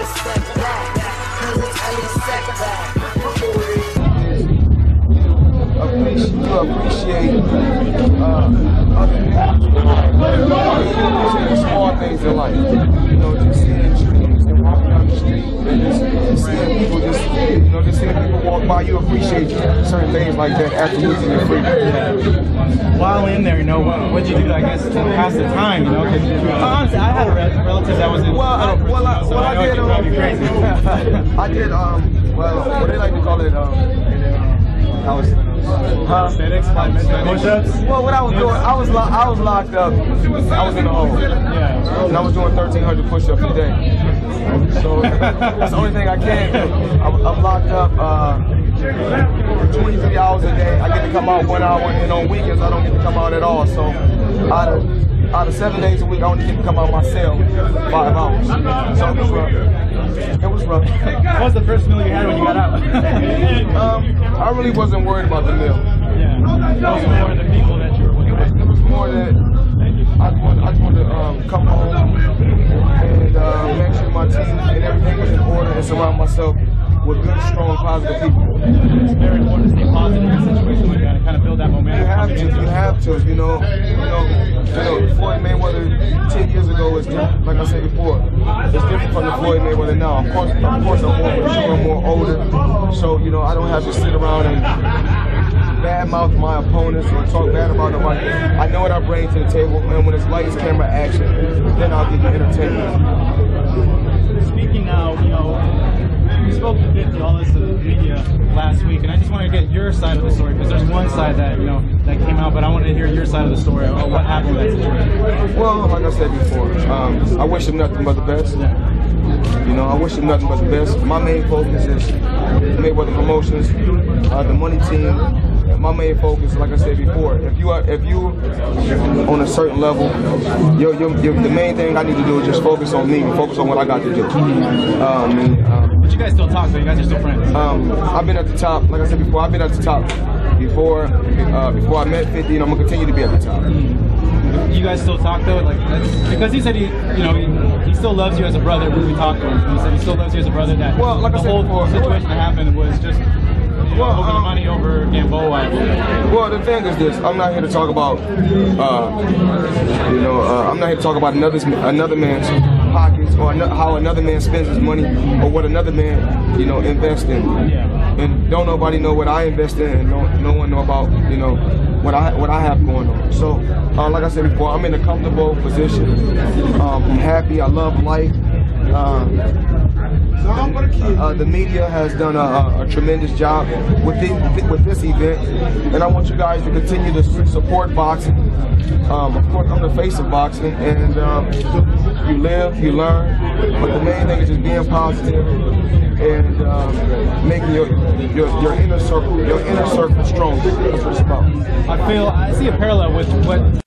step back, 'cause it's only a setback. You appreciate other people, small things in life. You know, just seeing trees and walking down the street and just seeing people, just seeing people walk by. You appreciate certain things like that after losing your freedom. While in there, you know, what'd you do, I guess, to pass the time, you know? Because honestly, I had a relative that was in I did. I did. Well, what they like to call it. I was. Aesthetics, push-ups. Well, what I was doing, I was locked up. I was in the hole. Yeah. And I was doing 1,300 push-ups a day. So that's the only thing I can do. I'm locked up 23 hours a day. I get to come out 1 hour, and on weekends I don't get to come out at all. So out of 7 days a week, I only get to come out my cell 5 hours. So it was rough. It was rough. What was the first meal you had when you got out? I really wasn't worried about the meal. Yeah. It was more the people that you were with. It was more that I just wanted to come home and make sure my team and everything was in order and surround myself with good, strong, positive people. It's very important to stay positive in a situation like that and kind of build that momentum. You have to. You know, Floyd Mayweather 10 years ago was different, like I said before. It's different from the Floyd Mayweather now. Of course, I'm more mature, I'm more older. So, you know, I don't have to sit around and badmouth my opponents or talk bad about nobody. I know what I bring to the table, and when it's lights, camera, action, then I'll give you entertainment. Speaking now, you know, we spoke to all this media last week, and I just want to get your side of the story, because there's one side that, you know, that came out, but I wanted to hear your side of the story of what happened with that situation. Well, like I said before, I wish him nothing but the best. You know, I wish him nothing but the best. My main focus is Mayweather Promotions, the money team. My main focus, like I said before, if you on a certain level, the main thing I need to do is just focus on me and focus on what I got to do. But you guys still talk, so you guys are still friends. I've been at the top, like I said before. I've been at the top before I met 50, and I'm gonna continue to be at the top. You guys still talk though, like because he said he still loves you as a brother. When we talked to him, he said he still loves you as a brother. That well, like the I said whole before, situation that happened was just. Over the money over Gamboa. Well, the thing is this: I'm not here to talk about, I'm not here to talk about another man's pockets or how another man spends his money or what another man, invests in. Yeah. And don't nobody know what I invest in, and no one know about, what I have going on. So, like I said before, I'm in a comfortable position. I'm happy. I love life. The media has done a tremendous job with this event, and I want you guys to continue to support boxing. Of course, I'm the face of boxing, and you live, you learn, but the main thing is just being positive and making your inner circle stronger. That's what it's about. I see a parallel with what